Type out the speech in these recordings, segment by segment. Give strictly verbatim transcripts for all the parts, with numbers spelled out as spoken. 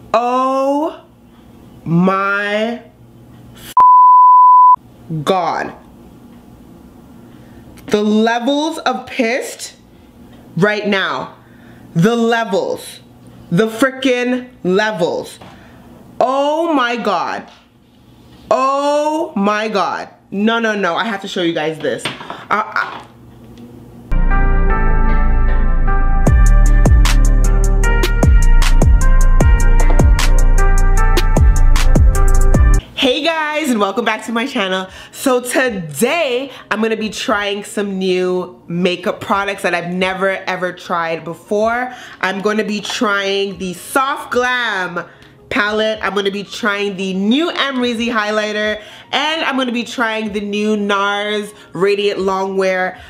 Oh my God. The levels of pissed right now. The levels. The freaking levels. Oh my God. Oh my God. No, no, no. I have to show you guys this. Uh, I Hey guys, and welcome back to my channel. So today I'm gonna be trying some new makeup products that I've never ever tried before. I'm gonna be trying the Soft Glam palette. I'm gonna be trying the new ABHXAMREAZY highlighter, and I'm gonna be trying the new Nars Radiant Longwear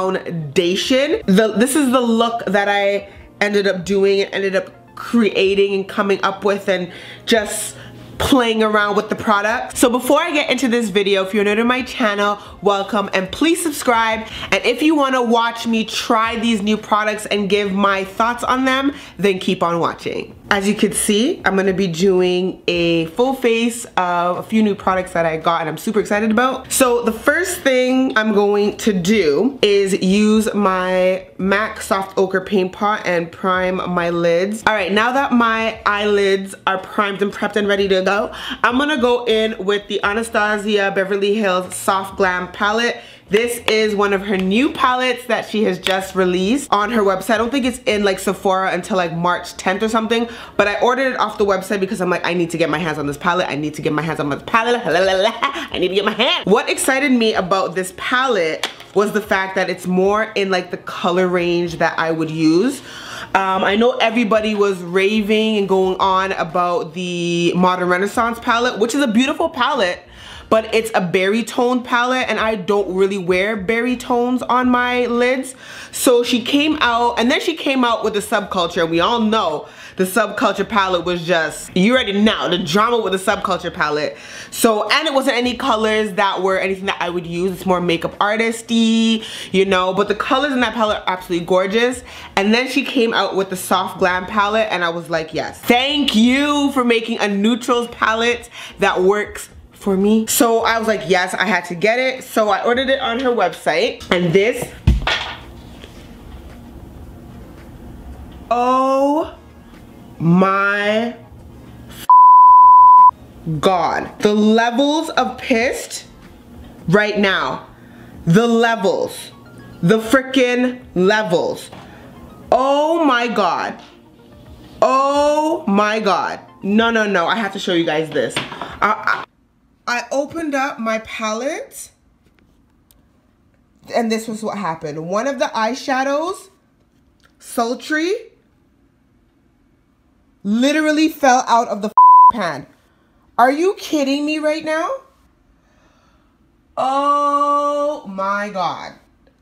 foundation. The, this is the look that I ended up doing and ended up creating and coming up with and just playing around with the product. So before I get into this video, if you're new to my channel, welcome, and please subscribe. And if you want to watch me try these new products and give my thoughts on them, then keep on watching. As you can see, I'm going to be doing a full face of a few new products that I got and I'm super excited about. So the first thing I'm going to do is use my MAC Soft Ochre Paint Pot and prime my lids. All right, now that my eyelids are primed and prepped and ready to go, I'm gonna go in with the Anastasia Beverly Hills Soft Glam palette. This is one of her new palettes that she has just released on her website. I don't think it's in like Sephora until like March tenth or something, but I ordered it off the website because I'm like, I need to get my hands on this palette. I need to get my hands on this palette. I need to get my hands. What excited me about this palette was the fact that it's more in like the color range that I would use. Um, I know everybody was raving and going on about the Modern Renaissance palette, which is a beautiful palette, but it's a berry tone palette and I don't really wear berry tones on my lids. So she came out, and then she came out with the Subculture. We all know the Subculture palette was just, you already know, the drama with the Subculture palette. So, and it wasn't any colors that were anything that I would use. It's more makeup artisty, you know, but the colors in that palette are absolutely gorgeous. And then she came out with the Soft Glam palette and I was like, yes, thank you for making a neutrals palette that works for me. So I was like, yes, I had to get it. So I ordered it on her website, and this, oh my God, the levels of pissed right now, the levels, the freaking levels. Oh my God, oh my God. No, no, no, I have to show you guys this. I, I, I opened up my palette and this was what happened. One of the eyeshadows, Sultry, literally fell out of the pan. Are you kidding me right now? Oh my God.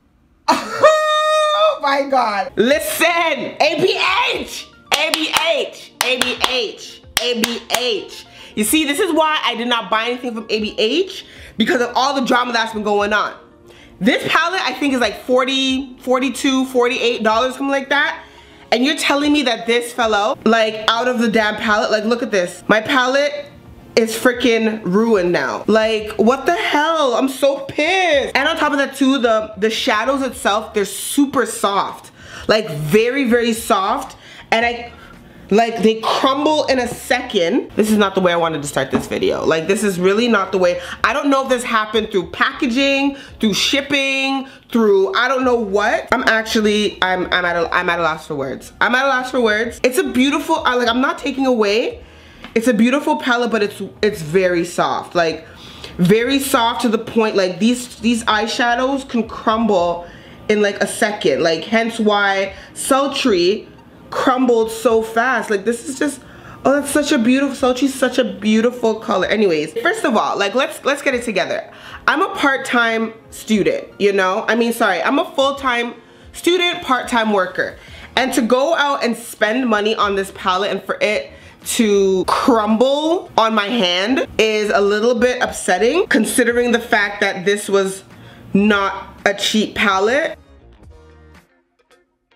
Oh my God. Listen, A B H, A B H, A B H, A B H. You see, this is why I did not buy anything from A B H, because of all the drama that's been going on. This palette I think is like forty, forty-two, forty-eight dollars, something like that. And you're telling me that this fell out, like out of the damn palette? Like, look at this. My palette is freaking ruined now. Like, what the hell? I'm so pissed. And on top of that too, the, the shadows itself, they're super soft. Like very, very soft. And I, like they crumble in a second. This is not the way I wanted to start this video. Like, this is really not the way. I don't know if this happened through packaging, through shipping, through I don't know what. I'm actually, I'm, I'm at a, I'm at a loss for words. I'm at a loss for words. It's a beautiful, I, like I'm not taking away. It's a beautiful palette, but it's, it's very soft. Like very soft to the point, like these, these eyeshadows can crumble in like a second. Like hence why Sultry crumbled so fast. Like this is just, oh, that's such a beautiful, Sultry's such a beautiful color. Anyways, first of all, like let's let's get it together. I'm a part-time student, you know? I mean, sorry, I'm a full-time student, part-time worker. And to go out and spend money on this palette and for it to crumble on my hand is a little bit upsetting, considering the fact that this was not a cheap palette.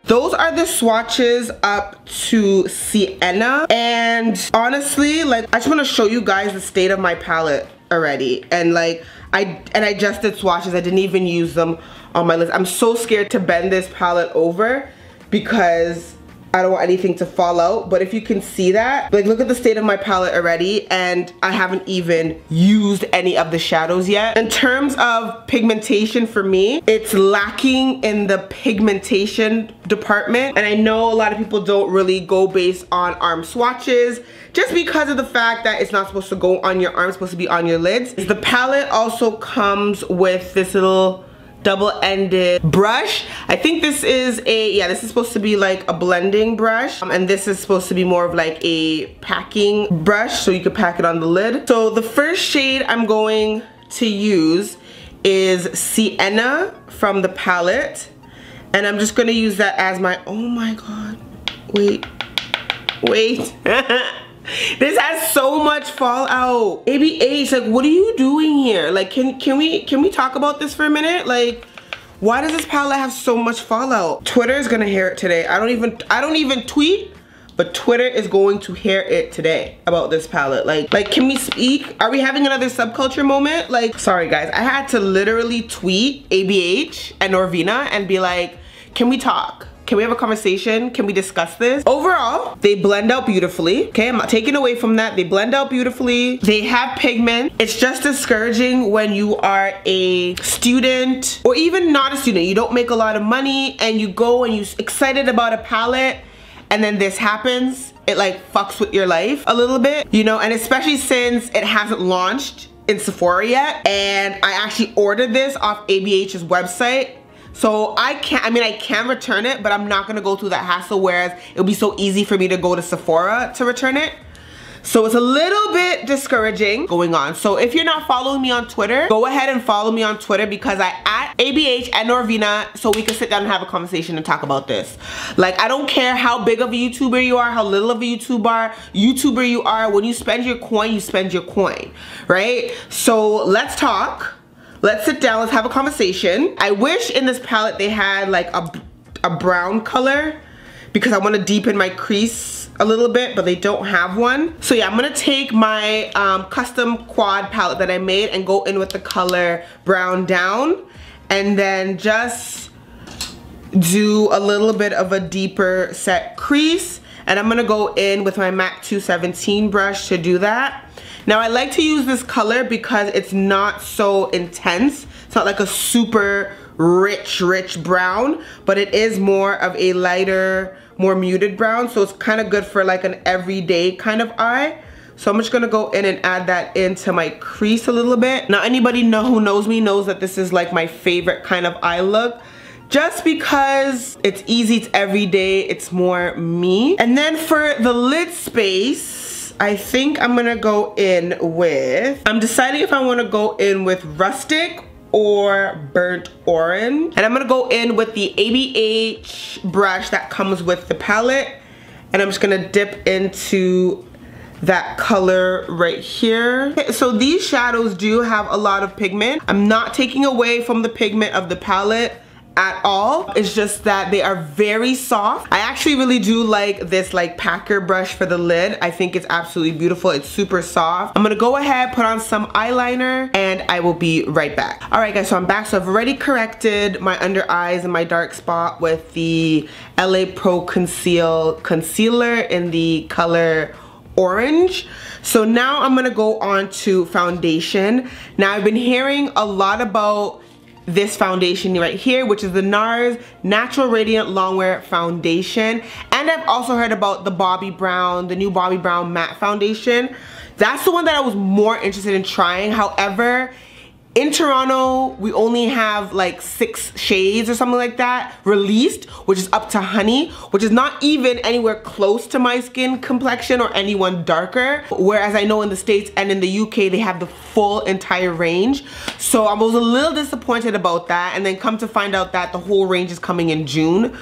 Those are the swatches up to Sienna. And honestly, like, I just want to show you guys the state of my palette already. And like, I and I just did swatches. I didn't even use them on my list. I'm so scared to bend this palette over because I don't want anything to fall out. But if you can see that, like, look at the state of my palette already, and I haven't even used any of the shadows yet. In terms of pigmentation for me, it's lacking in the pigmentation department. And I know a lot of people don't really go based on arm swatches just because of the fact that it's not supposed to go on your arm, it's supposed to be on your lids. The palette also comes with this little double-ended brush. I think this is a, yeah, this is supposed to be like a blending brush, um, and this is supposed to be more of like a packing brush, so you can pack it on the lid. So the first shade I'm going to use is Sienna from the palette, and I'm just gonna use that as my, oh my god, wait, wait. This has so much fallout. A B H, like, what are you doing here? Like, can can we can we talk about this for a minute? Like, why does this palette have so much fallout? Twitter is gonna hear it today. I don't even I don't even tweet, but Twitter is going to hear it today about this palette. Like, like, can we speak? Are we having another subculture moment? Like, sorry guys, I had to literally tweet A B H and Norvina and be like, can we talk? Can we have a conversation? Can we discuss this? Overall, they blend out beautifully. Okay, I'm not taking away from that. They blend out beautifully. They have pigment. It's just discouraging when you are a student or even not a student. You don't make a lot of money and you go and you're excited about a palette and then this happens. It like fucks with your life a little bit, you know, and especially since it hasn't launched in Sephora yet. And I actually ordered this off A B H's website. So I can't, I mean, I can return it, but I'm not gonna go through that hassle, whereas it'll be so easy for me to go to Sephora to return it. So it's a little bit discouraging going on. So if you're not following me on Twitter, go ahead and follow me on Twitter because I at A B H and Norvina, so we can sit down and have a conversation and talk about this. Like, I don't care how big of a YouTuber you are, how little of a YouTuber, YouTuber you are, when you spend your coin, you spend your coin, right? So let's talk. Let's sit down, let's have a conversation. I wish in this palette they had like a, a brown color because I want to deepen my crease a little bit, but they don't have one. So yeah, I'm gonna take my um, custom quad palette that I made and go in with the color brown down, and then just do a little bit of a deeper set crease. And I'm gonna go in with my MAC two seventeen brush to do that. Now I like to use this color because it's not so intense. It's not like a super rich, rich brown, but it is more of a lighter, more muted brown. So it's kind of good for like an everyday kind of eye. So I'm just gonna go in and add that into my crease a little bit. Now anybody know who knows me knows that this is like my favorite kind of eye look, just because it's easy, it's everyday, it's more me. And then for the lid space, I think I'm gonna go in with, I'm deciding if I wanna go in with rustic or burnt orange. And I'm gonna go in with the A B H brush that comes with the palette. And I'm just gonna dip into that color right here. Okay, so these shadows do have a lot of pigment. I'm not taking away from the pigment of the palette at all. It's just that they are very soft. I actually really do like this like packer brush for the lid. I think it's absolutely beautiful. It's super soft. I'm gonna go ahead, put on some eyeliner, and I will be right back. All right guys, so I'm back. So I've already corrected my under eyes and my dark spot with the L A Pro Conceal Concealer in the color orange. So now I'm gonna go on to foundation. Now I've been hearing a lot about this foundation right here, which is the Nars Natural Radiant Longwear Foundation. And I've also heard about the Bobbi Brown, the new Bobbi Brown matte foundation. That's the one that I was more interested in trying. However, in Toronto, we only have like six shades or something like that released, which is up to honey, which is not even anywhere close to my skin complexion or anyone darker. Whereas I know in the States and in the U K, they have the full entire range. So I was a little disappointed about that. And then come to find out that the whole range is coming in June.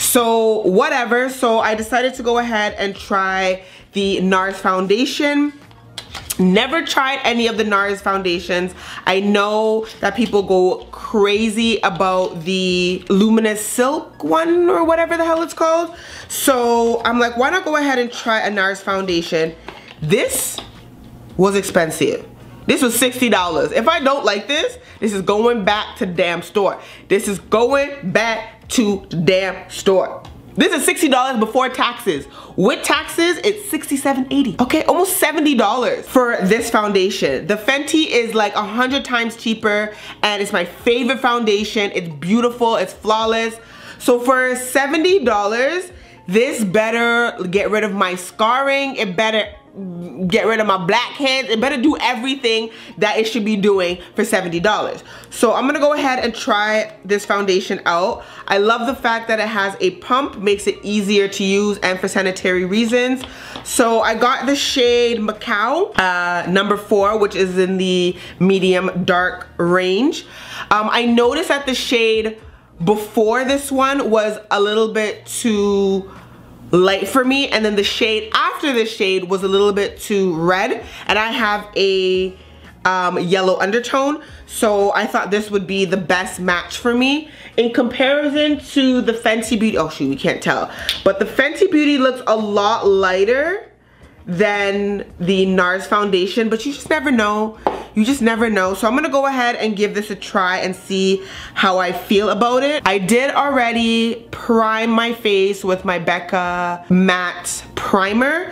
So whatever. So I decided to go ahead and try the Nars foundation. Never tried any of the Nars foundations. I know that people go crazy about the Luminous Silk one or whatever the hell it's called. So I'm like, why not go ahead and try a Nars foundation? This was expensive. This was sixty dollars. If I don't like this, this is going back to the damn store. This is going back to the damn store. This is sixty dollars before taxes. With taxes, it's sixty-seven eighty. Okay, almost seventy dollars for this foundation. The Fenty is like a hundred times cheaper, and it's my favorite foundation. It's beautiful, it's flawless. So for seventy dollars, this better get rid of my scarring. It better get rid of my blackheads. It better do everything that it should be doing for seventy dollars. So I'm gonna go ahead and try this foundation out. I love the fact that it has a pump, makes it easier to use and for sanitary reasons. So I got the shade Macau, uh, number four, which is in the medium dark range. Um, I noticed that the shade before this one was a little bit too light for me, and then the shade after this shade was a little bit too red, and I have a um, yellow undertone, so I thought this would be the best match for me. In comparison to the Fenty Beauty, oh shoot, we can't tell, but the Fenty Beauty looks a lot lighter than the Nars foundation, but you just never know. You just never know. So I'm gonna go ahead and give this a try and see how I feel about it. I did already prime my face with my Becca matte primer,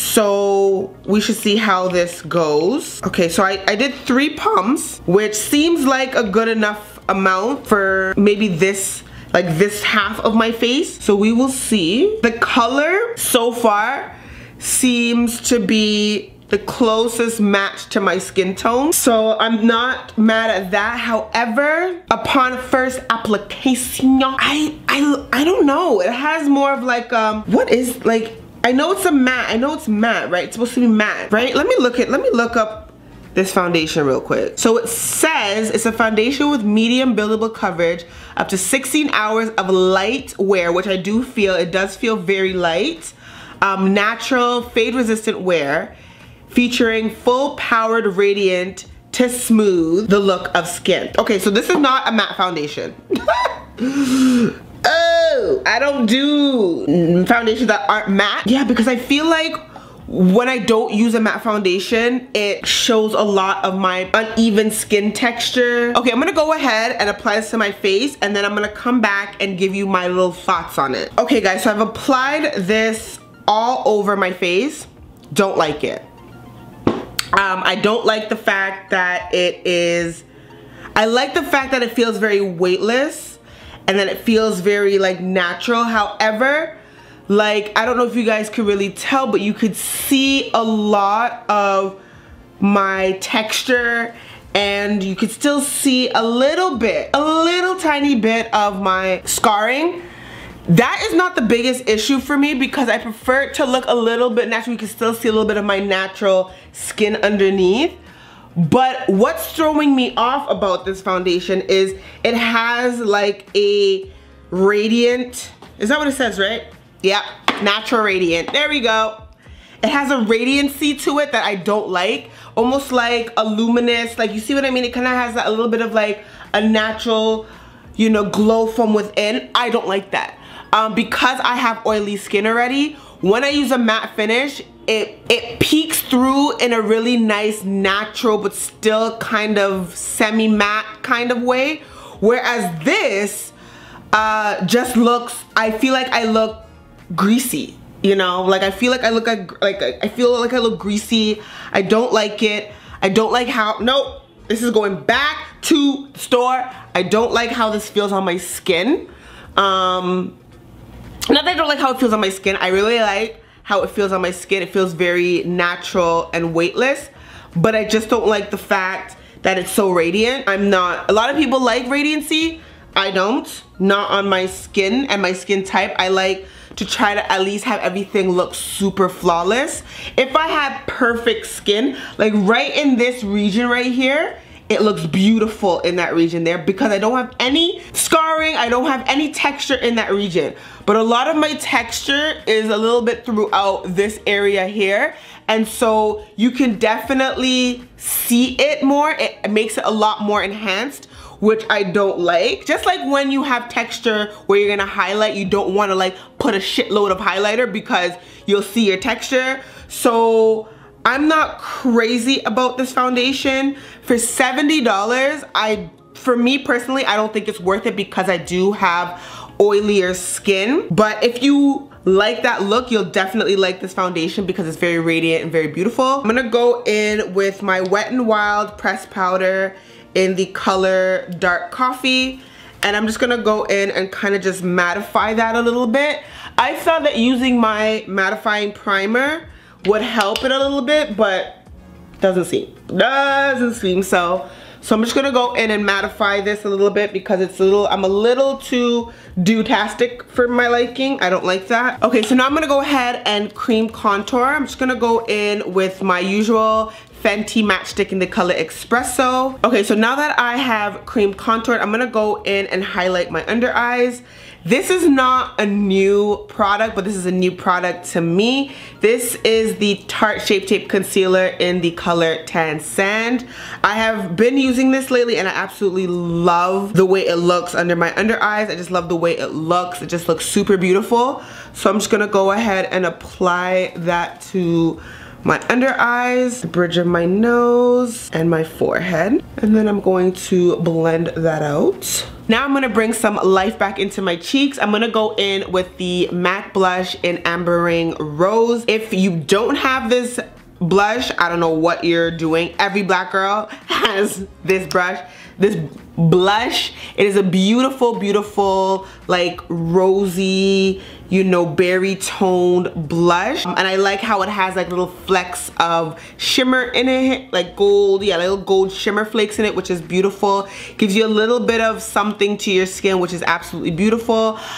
so we should see how this goes. Okay, so I, I did three pumps, which seems like a good enough amount for maybe this, like this half of my face. So we will see. The color so far seems to be the closest match to my skin tone, so I'm not mad at that. However, upon first application, I I I don't know. It has more of like um what is like I know it's a matte. I know it's matte, right? It's supposed to be matte, right? Let me look at let me look up this foundation real quick. So it says it's a foundation with medium buildable coverage, up to sixteen hours of light wear, which I do feel it does feel very light. Um, natural fade resistant wear, featuring full powered radiant to smooth the look of skin. Okay, so this is not a matte foundation. Oh, I don't do foundations that aren't matte. Yeah, because I feel like when I don't use a matte foundation, it shows a lot of my uneven skin texture. Okay, I'm gonna go ahead and apply this to my face, and then I'm gonna come back and give you my little thoughts on it. Okay guys, so I've applied this all over my face. Don't like it. Um, I don't like the fact that it is, I like the fact that it feels very weightless and that it feels very like natural. However, like, I don't know if you guys could really tell, but you could see a lot of my texture, and you could still see a little bit, a little tiny bit of my scarring. That is not the biggest issue for me because I prefer it to look a little bit natural. You can still see a little bit of my natural skin underneath. But what's throwing me off about this foundation is it has like a radiant, is that what it says, right? Yep, natural radiant, there we go. It has a radiancy to it that I don't like, almost like a luminous, like you see what I mean? It kind of has that, a little bit of like a natural, you know, glow from within. I don't like that. Um, because I have oily skin already, when I use a matte finish, it, it peeks through in a really nice, natural, but still kind of semi-matte kind of way. Whereas this uh, just looks, I feel like I look greasy, you know? Like I feel like I look like, like I feel like I look greasy. I don't like it. I don't like how, nope, this is going back to the store. I don't like how this feels on my skin. Um, Not that I don't like how it feels on my skin. I really like how it feels on my skin. It feels very natural and weightless, but I just don't like the fact that it's so radiant. I'm not, a lot of people like radiancy. I don't, not on my skin and my skin type. I like to try to at least have everything look super flawless. If I had perfect skin, like right in this region right here, it looks beautiful in that region there because I don't have any scarring, I don't have any texture in that region. But a lot of my texture is a little bit throughout this area here. And so you can definitely see it more. It makes it a lot more enhanced, which I don't like. Just like when you have texture where you're gonna highlight, you don't wanna like put a shitload of highlighter because you'll see your texture. So I'm not crazy about this foundation. For seventy dollars, I, for me personally, I don't think it's worth it because I do have oilier skin. But if you like that look, you'll definitely like this foundation because it's very radiant and very beautiful. I'm gonna go in with my Wet n Wild pressed powder in the color Dark Coffee, and I'm just gonna go in and kind of just mattify that a little bit. I thought that using my mattifying primer would help it a little bit, but doesn't seem, doesn't seem so. So I'm just gonna go in and mattify this a little bit because it's a little, I'm a little too dude-tastic for my liking. I don't like that. Okay, so now I'm gonna go ahead and cream contour. I'm just gonna go in with my usual Fenty Matchstick in the color Espresso. Okay, so now that I have cream contoured, I'm gonna go in and highlight my under eyes. This is not a new product, but this is a new product to me. This is the Tarte Shape Tape Concealer in the color Tan Sand. I have been using this lately and I absolutely love the way it looks under my under eyes. I just love the way it looks. It just looks super beautiful. So I'm just gonna go ahead and apply that to my under eyes, the bridge of my nose, and my forehead. And then I'm going to blend that out. Now I'm gonna bring some life back into my cheeks. I'm gonna go in with the MAC blush in Ambering Rose. If you don't have this blush, I don't know what you're doing. Every black girl has this brush, this blush. It is a beautiful, beautiful, like rosy, you know, berry toned blush. Um, and I like how it has like little flecks of shimmer in it, like gold, yeah, little gold shimmer flakes in it, which is beautiful. Gives you a little bit of something to your skin, which is absolutely beautiful. Um,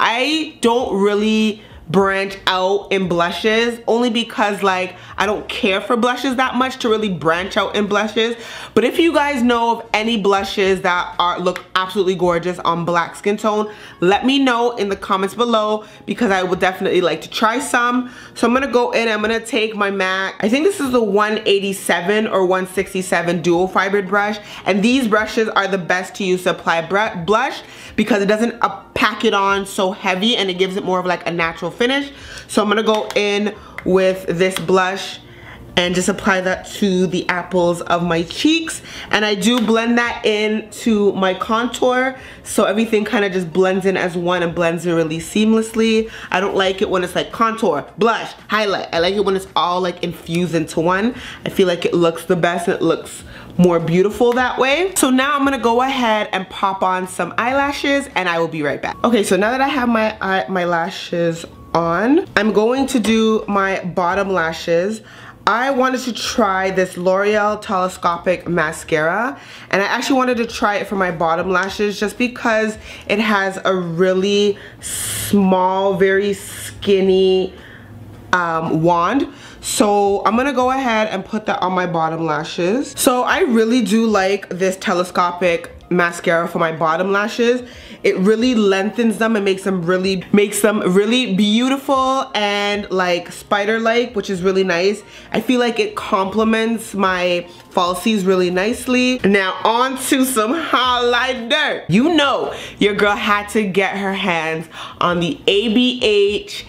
I don't really branch out in blushes only because like I don't care for blushes that much to really branch out in blushes. But if you guys know of any blushes that are look absolutely gorgeous on black skin tone, let me know in the comments below because I would definitely like to try some. So I'm gonna go in, I'm gonna take my MAC, I think this is the one eighty-seven or one sixty-seven dual fibered brush, and these brushes are the best to use to apply blush because it doesn't uh, pack it on so heavy and it gives it more of like a natural finish. So I'm gonna go in with this blush and just apply that to the apples of my cheeks, and I do blend that into my contour so everything kind of just blends in as one and blends in really seamlessly. I don't like it when it's like contour, blush, highlight. I like it when it's all like infused into one. I feel like it looks the best and it looks more beautiful that way. So now I'm gonna go ahead and pop on some eyelashes and I will be right back. Okay, so now that I have my eye, my lashes on, I'm going to do my bottom lashes. I wanted to try this L'Oreal Telescopic Mascara, and I actually wanted to try it for my bottom lashes just because it has a really small, very skinny um, wand. So I'm gonna go ahead and put that on my bottom lashes. So I really do like this telescopic mascara for my bottom lashes. It really lengthens them and makes them really makes them really beautiful and like spider-like, which is really nice. I feel like it complements my falsies really nicely. Now on to some highlighter. You know your girl had to get her hands on the A B H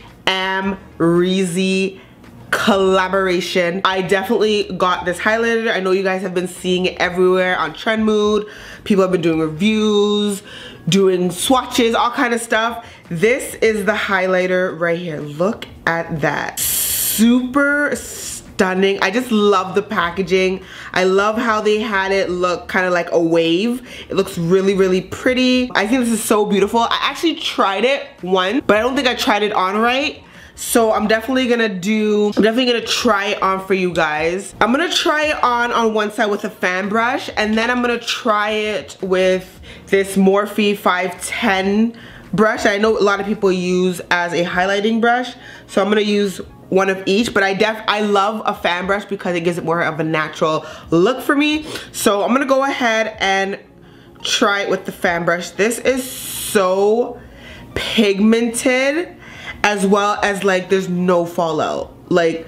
AMREZY collaboration. I definitely got this highlighter. I know you guys have been seeing it everywhere on Trend Mood. People have been doing reviews, doing swatches, all kind of stuff. This is the highlighter right here. Look at that. Super stunning. I just love the packaging. I love how they had it look kind of like a wave. It looks really, really pretty. I think this is so beautiful. I actually tried it once, but I don't think I tried it on right. So I'm definitely gonna do, I'm definitely gonna try it on for you guys. I'm gonna try it on on one side with a fan brush, and then I'm gonna try it with this Morphe five ten brush I know a lot of people use as a highlighting brush. So I'm gonna use one of each, but I def I love a fan brush because it gives it more of a natural look for me. So I'm gonna go ahead and try it with the fan brush. This is so pigmented, as well as like there's no fallout, like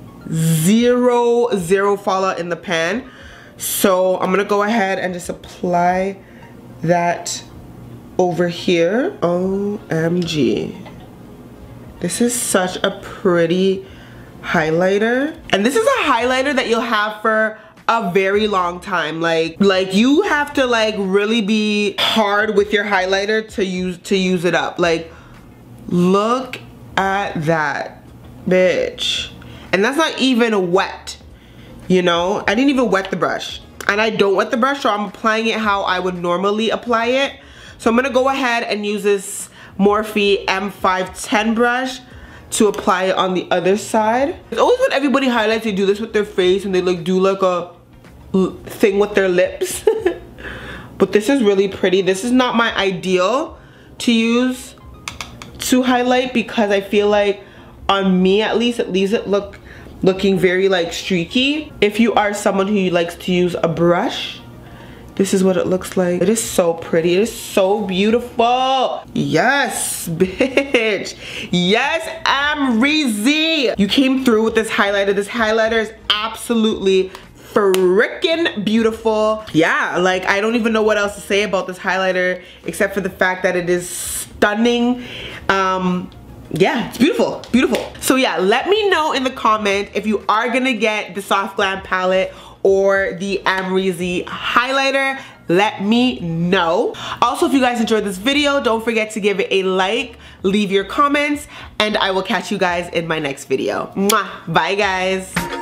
zero zero fallout in the pan. So I'm gonna go ahead and just apply that over here. O M G, this is such a pretty highlighter, and this is a highlighter that you'll have for a very long time. Like like you have to like really be hard with your highlighter to use to use it up. Like, look at that, bitch. And that's not even wet, you know? I didn't even wet the brush, and I don't wet the brush, so I'm applying it how I would normally apply it. So I'm gonna go ahead and use this Morphe M five ten brush to apply it on the other side. It's always when everybody highlights, they do this with their face and they like do like a thing with their lips. But this is really pretty. This is not my ideal to use to highlight, because I feel like on me at least, it leaves it look looking very like streaky. If you are someone who likes to use a brush, this is what it looks like. It is so pretty. It is so beautiful. Yes, bitch. Yes, ABHXAMREAZY. You came through with this highlighter. This highlighter is absolutely freaking beautiful. Yeah, like I don't even know what else to say about this highlighter except for the fact that it is stunning. Um, yeah, it's beautiful, beautiful. So yeah, let me know in the comment if you are gonna get the Soft Glam palette or the ABHXAMREAZY highlighter. Let me know. Also, if you guys enjoyed this video, don't forget to give it a like, leave your comments, and I will catch you guys in my next video. Mwah. Bye guys.